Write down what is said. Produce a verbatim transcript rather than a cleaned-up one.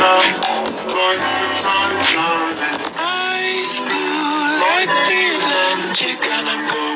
Eyes blue like the Atlantic, and I'm going